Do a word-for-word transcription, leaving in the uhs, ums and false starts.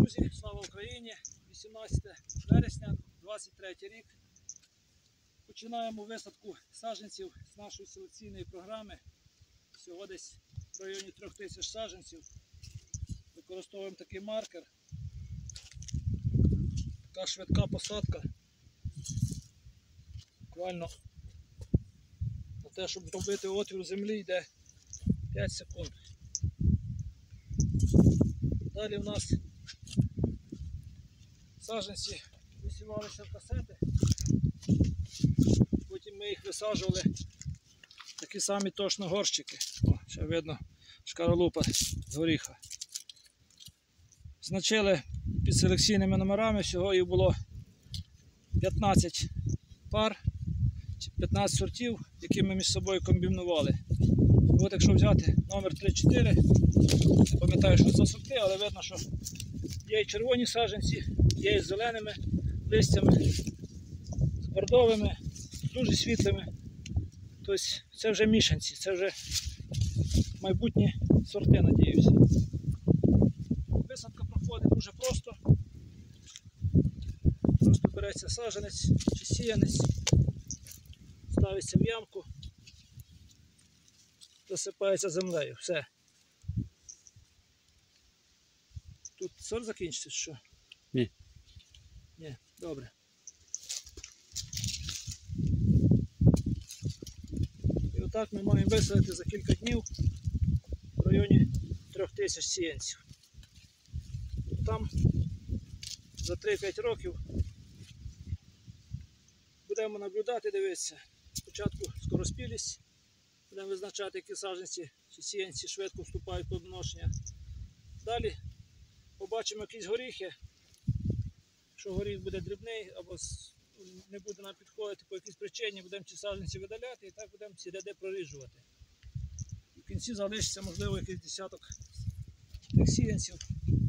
Друзі, слава Україні! вісімнадцяте вересня, двадцять третій рік. Починаємо висадку саджанців з нашої селекційної програми. Всього десь в районі трьох тисяч саджанців. Використовуємо такий маркер. Така швидка посадка. Буквально на те, щоб зробити отвір у землі, йде п'ять секунд. Далі у нас саджанці висівалися в касети, потім ми їх висаджували в такі самі точно горщики. О, ще видно шкаралупа з горіха. Значили під селекційними номерами, всього їх було п'ятнадцять пар, п'ятнадцять сортів, які ми між собою комбінували. І от якщо взяти номер три-чотири, не пам'ятаю, що це сорти, але видно, що є і червоні саджанці, є і з зеленими листями, з бордовими, з дуже світлими. Тобто це вже мішанці, це вже майбутні сорти, надіюся. Висадка проходить дуже просто. Просто береться саджанець чи сіянець, ставиться в ямку, засипається землею. Все. Тут сорт закінчиться, що? Ні. Ні, добре. І отак ми маємо висадити за кілька днів в районі трьох тисяч сіянців. Там за три-п'ять років будемо наблюдати, дивитися. Спочатку скороспілість, будемо визначати, які саджанці чи сіянці швидко вступають в плодоношення. Далі побачимо якісь горіхи. Якщо горіх буде дрібний або не буде нам підходити по якійсь причині, будемо ці саджанці видаляти і так будемо ці ряди проріджувати. В кінці залишиться, можливо, якийсь десяток тих сіянців,